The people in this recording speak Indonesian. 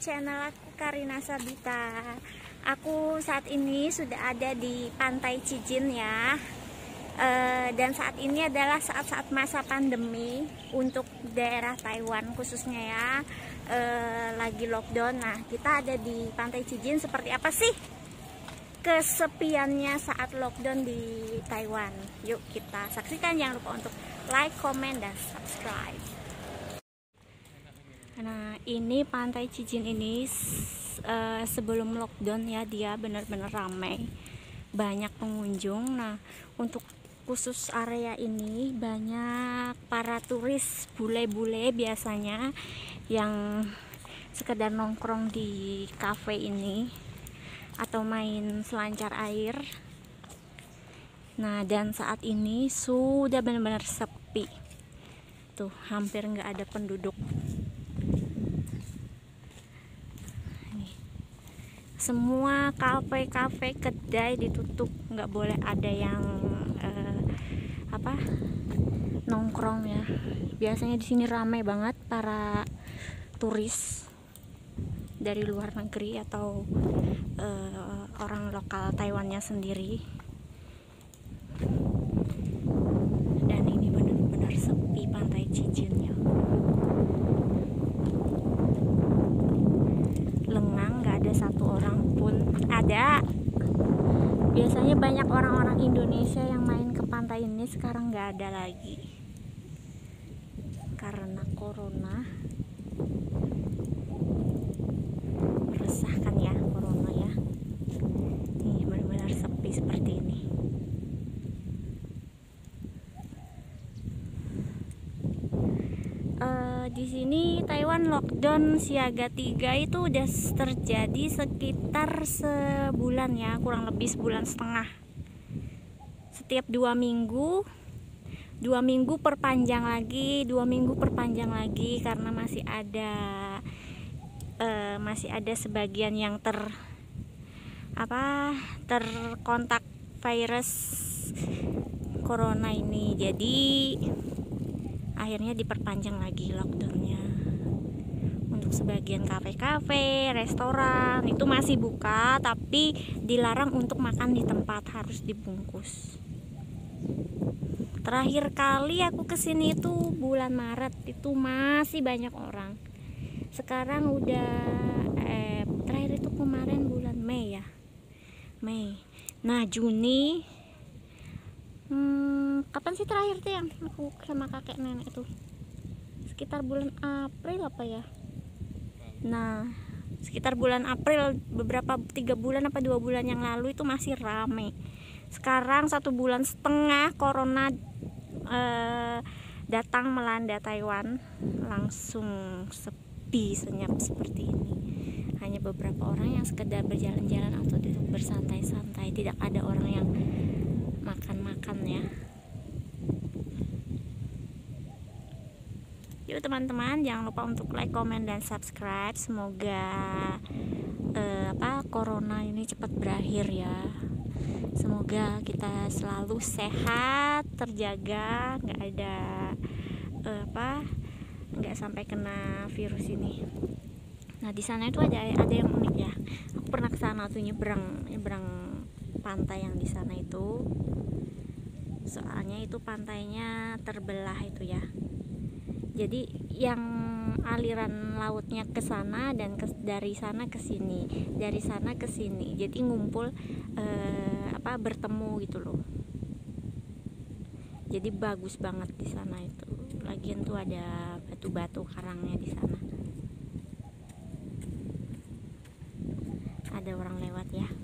channel aku Karina Sabita. Aku saat ini sudah ada di Pantai Cijin ya. Dan saat ini adalah saat-saat masa pandemi untuk daerah Taiwan khususnya ya. Lagi lockdown. Nah, kita ada di Pantai Cijin. Seperti apa sih kesepiannya saat lockdown di Taiwan? Yuk kita saksikan. Jangan lupa untuk like, comment, dan subscribe. Nah, ini Pantai Cijin ini sebelum lockdown ya, dia benar-benar ramai, banyak pengunjung. Nah, untuk khusus area ini banyak para turis bule-bule biasanya yang sekedar nongkrong di cafe ini atau main selancar air. Nah, dan saat ini sudah benar-benar sepi. Tuh, hampir nggak ada penduduk. Semua kafe-kafe, kedai ditutup, nggak boleh ada yang nongkrong ya. Biasanya di sini ramai banget para turis dari luar negeri atau orang lokal Taiwannya sendiri. Dan ini benar-benar sepi Pantai Cijin ya. Lengang, nggak ada satu orang pun. Ada, biasanya banyak orang-orang Indonesia yang main ke pantai ini, sekarang nggak ada lagi karena corona. Meresahkan ya corona ya. Ini benar-benar sepi seperti ini. Di sini Taiwan lockdown siaga 3 itu udah terjadi sekitar sebulan ya, kurang lebih sebulan setengah. Setiap 2 minggu perpanjang lagi, 2 minggu perpanjang lagi, karena masih ada sebagian yang terkontak virus corona ini. Jadi akhirnya diperpanjang lagi lockdownnya. Untuk sebagian kafe-kafe, restoran itu masih buka, tapi dilarang untuk makan di tempat, harus dibungkus. Terakhir kali aku kesini itu bulan Maret, itu masih banyak orang. Sekarang udah terakhir itu kemarin bulan Mei ya, Mei. Nah, Juni. Kapan sih terakhir tuh yang aku sama kakek nenek itu? Sekitar bulan April apa ya? Nah, sekitar bulan April, beberapa 3 bulan apa 2 bulan yang lalu itu masih rame. Sekarang 1 bulan setengah corona datang melanda Taiwan, langsung sepi senyap seperti ini. Hanya beberapa orang yang sekedar berjalan-jalan atau duduk bersantai-santai, tidak ada orang yang makan-makan ya. Yuk teman-teman, jangan lupa untuk like, comment, dan subscribe. Semoga corona ini cepat berakhir ya. Semoga kita selalu sehat, terjaga, nggak sampai kena virus ini. Nah, di sana itu ada yang unik ya. Aku pernah ke sana tuh, nyebrang pantai yang di sana itu. Soalnya itu pantainya terbelah itu ya. Jadi yang aliran lautnya ke sana dan dari sana ke sini, dari sana ke sini. Jadi ngumpul bertemu gitu loh. Jadi bagus banget di sana itu. Lagian tuh ada batu-batu karangnya di sana. Ada orang lewat ya.